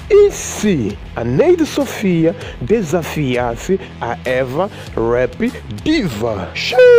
E se a Neide Sofia desafiasse a Eva Rap Diva?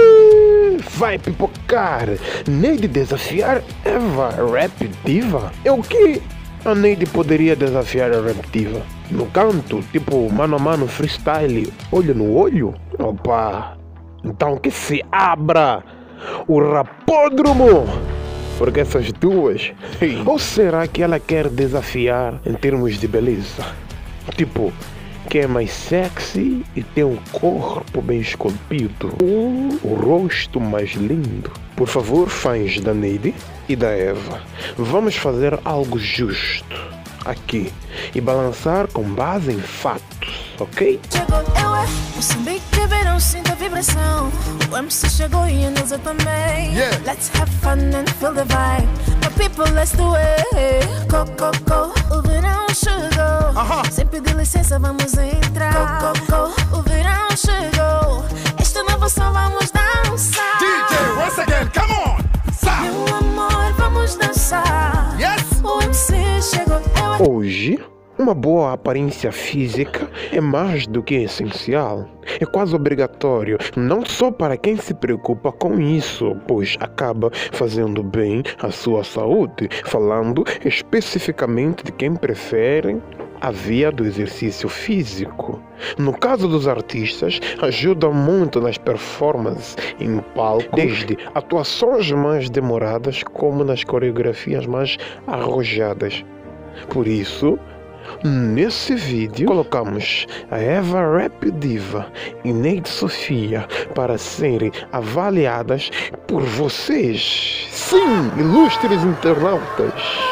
Vai pipocar! Neide desafiar Eva Rap Diva? É o que a Neide poderia desafiar a Rap Diva? No canto, tipo mano a mano, freestyle, olho no olho? Opa! Então que se abra o rapódromo! Porque essas duas... Ou será que ela quer desafiar em termos de beleza? Tipo, que é mais sexy e tem um corpo bem esculpido, o rosto mais lindo. Por favor, fãs da Neide e da Eva, vamos fazer algo justo aqui e balançar com base em fatos, ok? Chegou, o Moçambique, verão, sinta a vibração. O MC chegou e a Nilza também. Let's have fun and feel the vibe. My people, let's do it. Go, go, go, o verão chegou. Sem pedir licença, vamos entrar. Go, go, go, o verão chegou. Esta nova só vamos dançar. DJ, once again, come on! Meu amor, vamos dançar. Yes! O MC chegou, Hoje, uma boa aparência física é mais do que essencial. É quase obrigatório, não só para quem se preocupa com isso, pois acaba fazendo bem à sua saúde, falando especificamente de quem prefere a via do exercício físico. No caso dos artistas, ajuda muito nas performances em palco, desde atuações mais demoradas como nas coreografias mais arrojadas. Por isso, nesse vídeo, colocamos a Eva Rap Diva e Neide Sofia para serem avaliadas por vocês. Sim, ilustres internautas.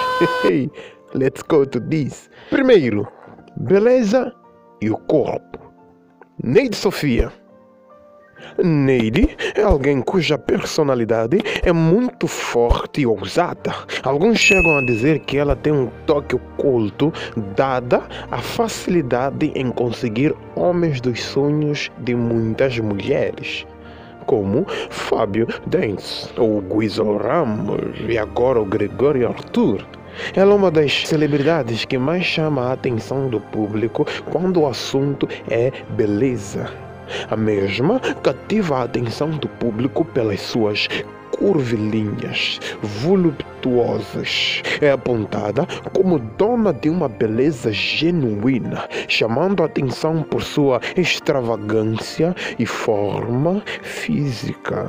Let's go to this. Primeiro, beleza e o corpo. Neide Sofia. Neide é alguém cuja personalidade é muito forte e ousada. Alguns chegam a dizer que ela tem um toque oculto, dada a facilidade em conseguir homens dos sonhos de muitas mulheres, como Fábio Dance, ou Guizão Ramos e agora o Gregório Arthur. Ela é uma das celebridades que mais chama a atenção do público quando o assunto é beleza. A mesma cativa a atenção do público pelas suas curvilíneas voluptuosas. É apontada como dona de uma beleza genuína, chamando a atenção por sua extravagância e forma física.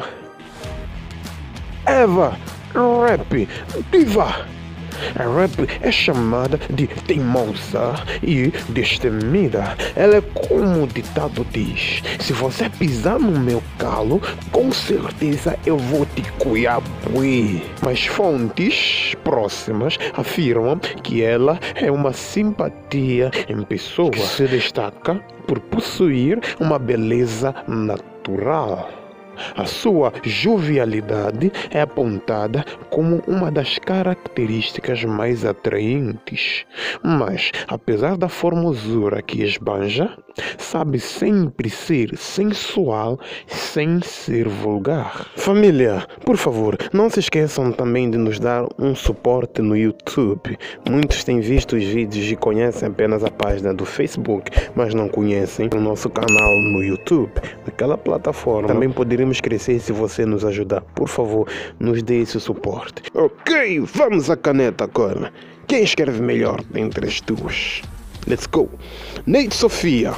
Eva Rap Diva. A Rap é chamada de teimosa e destemida. Ela é como o ditado diz: se você pisar no meu calo, com certeza eu vou te cuiabué. Mas fontes próximas afirmam que ela é uma simpatia em pessoa, que se destaca por possuir uma beleza natural. A sua jovialidade é apontada como uma das características mais atraentes, mas, apesar da formosura que esbanja, sabe sempre ser sensual sem ser vulgar. Família, por favor, não se esqueçam também de nos dar um suporte no YouTube. Muitos têm visto os vídeos e conhecem apenas a página do Facebook, mas não conhecem o nosso canal no YouTube. Naquela plataforma também poderíamos crescer se você nos ajudar. Por favor, nos dê esse suporte. Ok, vamos à caneta agora. Quem escreve melhor dentre as duas? Let's go. Neide Sofia.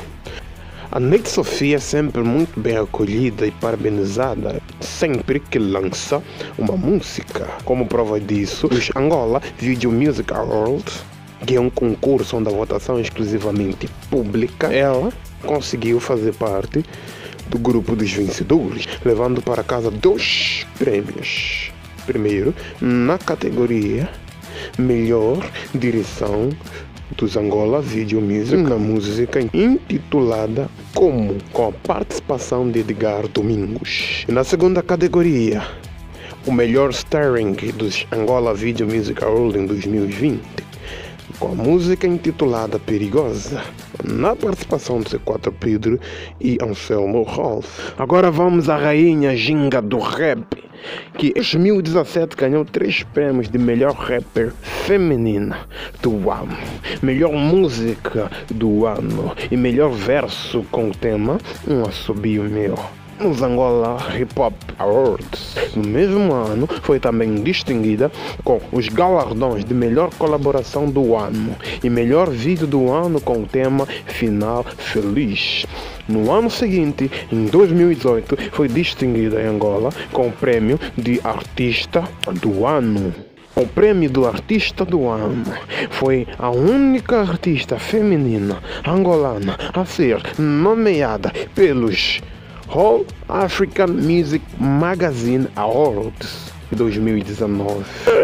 A Neide Sofia é sempre muito bem acolhida e parabenizada sempre que lança uma música. Como prova disso, os Angola Video Music Awards, que é um concurso onde a votação é exclusivamente pública, ela conseguiu fazer parte do grupo dos vencedores, levando para casa 2 prêmios. Primeiro, na categoria Melhor Direção dos Angola Video Music, na música intitulada Como, com a participação de Edgar Domingos. E na segunda categoria, o Melhor Starring dos Angola Video Music Awards em 2020, com a música intitulada Perigosa, na participação de C4 Pedro e Anselmo Rolf. Agora vamos à rainha ginga do rap, que em 2017 ganhou 3 prêmios de melhor rapper feminina do ano, melhor música do ano e melhor verso com o tema Um Assobio Meu nos Angola Hip Hop Awards. No mesmo ano, foi também distinguida com os galardões de melhor colaboração do ano e melhor vídeo do ano com o tema Final Feliz. No ano seguinte, em 2018, foi distinguida em Angola com o prêmio de Artista do Ano. O prêmio do Artista do Ano foi a única artista feminina angolana a ser nomeada pelos All African Music Magazine Awards 2019.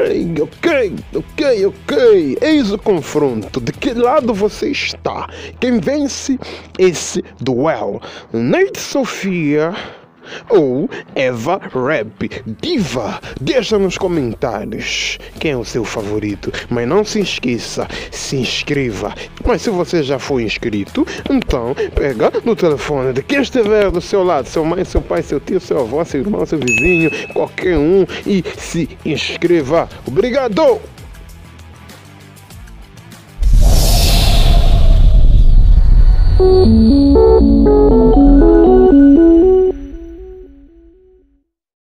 Ok. Eis o confronto. De que lado você está? Quem vence esse duelo? Neide Sofia ou Eva Rap? Diva, deixa nos comentários quem é o seu favorito. Mas não se esqueça, se inscreva. Mas se você já foi inscrito, então pega no telefone de quem estiver do seu lado, seu mãe, seu pai, seu tio, seu avô, seu irmão, seu vizinho, qualquer um, e se inscreva. Obrigado!